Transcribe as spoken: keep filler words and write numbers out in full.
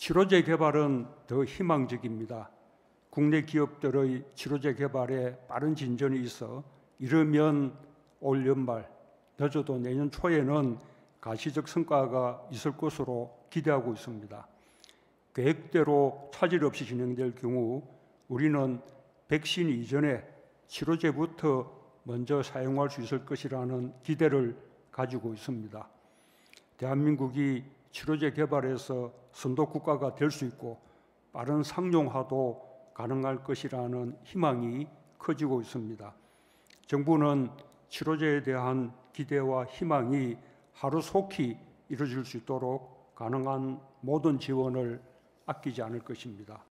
치료제 개발은 더 희망적입니다. 국내 기업들의 치료제 개발에 빠른 진전이 있어 이르면 올 연말, 늦어도 내년 초에는 가시적 성과가 있을 것으로 기대하고 있습니다. 계획대로 차질 없이 진행될 경우 우리는 백신 이전에 치료제부터 먼저 사용할 수 있을 것이라는 기대를 가지고 있습니다. 대한민국이 치료제 개발에서 선도 국가가 될 수 있고 빠른 상용화도 가능할 것이라는 희망이 커지고 있습니다. 정부는 치료제에 대한 기대와 희망이 하루속히 이루어질 수 있도록 가능한 모든 지원을 아끼지 않을 것입니다.